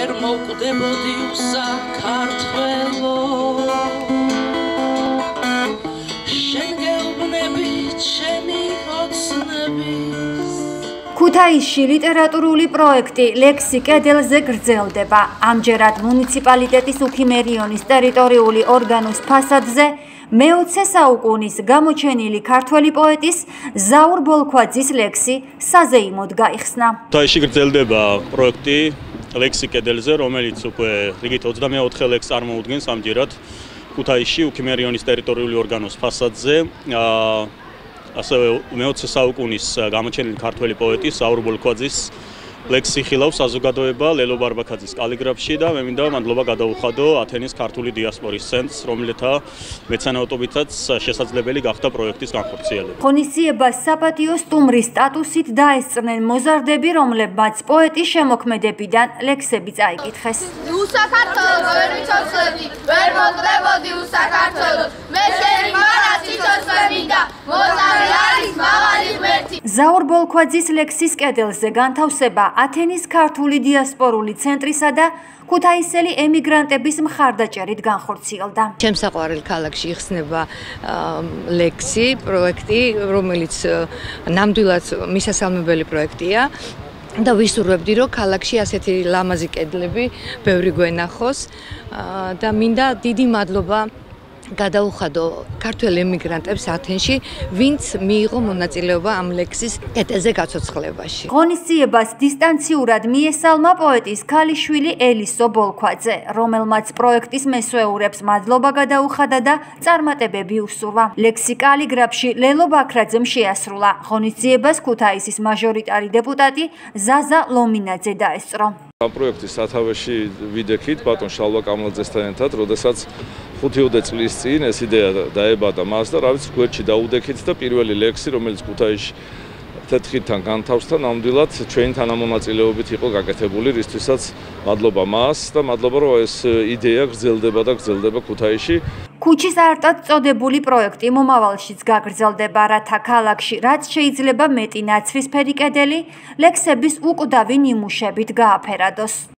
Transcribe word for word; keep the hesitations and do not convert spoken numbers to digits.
ვერ მოვკვდებოდი უსაქართლო შენ გეუბნები ჩემი ოცნების ქუთაისში ლიტერატურული პროექტი ლექსი კედელზე გრძელდება. ამჯერად მუნიციპალიტეტის უქიმერიონის ტერიტორიული ორგანოს ფასადზე მეოცე საუკუნის გამოჩენილი ქართველი პოეტის ზაურ ბოლქვაძის ლექსი საზეიმოდ გაიხსნა. ქუთაისში გრძელდება პროექტი ლექსი კედელზე, რომელიც უკვე რიგით ოცდამეოთხე ლექსს წარმოუდგენს ამჯერად ქუთაისში უქიმერიონის ტერიტორიული ორგანოს ფასადზე. ასევე მეოცე საუკუნის გამოჩენილი ქართველი პოეტის ზაურ ბოლქვაძის ლექსი ხილავს საზოგადოება ლელო ბარბაქაძის კალიგრაფში და მე მინდა მადლობა გადაუხადო ათენის ქართული დიასპორის ცენტრს, რომელთა მეცანაოტობითაც შესაძლებელი გახდა პროექტის განხორციელება. ღონისძიებას საპატიო სტუმრის სტატუსით დაესწრნენ მოზარდები, რომლებმაც პოეტის შემოქმედებიდან ლექსები წაიკითხეს. უსაქართლო ვერ ვიცოცხლები, ვერ მოკდებოდი უსაქართლო, მე შენი მარას ციცოცხლე მინდა, მოზარი არის მაღალი ღმერთი. ზაურ ბოლქვაძის ლექსის კედელზე განთავსება ათენის ქართული დიასპორული ცენტრისა და ქუთაისელი ემიგრანტების მხარდაჭერით განხორციელდა. ჩემსაყვარელ ქალაქში იხსნება ლექსი, პროექტი, რომელიც ნამდვილად მისასალმებელი პროექტია. და ვისურვებდი, რომ ქალაქში ასეთი ლამაზი კედლები ბევრი გვენახოს და მინდა დიდი მადლობა გადაუხადო ქართველ ემიგრანტებს ათენში, ვინც მიიღო მონაწილეობა ამ ლექსის კედელზე გაცოცხლებაში. ღონისძიებას დისტანციურად მიესალმა პოეტის ქალიშვილი ელისო ბოლქვაძე, რომელმაც პროექტის მესვეურებს მადლობა გადაუხადა და წარმატებები უსურვა. ლექსი კალიგრაფში ლელო ბაქრაძემ შეასრულა. ღონისძიებას ქუთაისის მაჟორიტარი დეპუტატი ზაზა ლომინაძე დაესწრო. ამ პროექტის სათავეში ვიდექით ბატონ შალვა კამლაძესთან ერთად, როდესაც ხუთიოდე წლის წინ ეს იდეა დაებადა მას და რა ვიცი გვერდში დაუდექით და პირველი ლექსი, რომელიც ქუთაისში თეთხილთან განთავსდა, ნამდვილად ჩვენი თანამონაწილეობით იყო გაკეთებული, რისთვისაც მადლობა მას და მადლობა, რომ ეს იდეა გრძელდება და გრძელდება ქუთაისში. ქუჩის არტად წოდებული პროექტი მომავალშიც გაგრძელდება, რათა ქალაქში რაც შეიძლება მეტი ნაცრისფერი კედელი ლექსების უკვდავი ნიმუშებით გააფერადოს.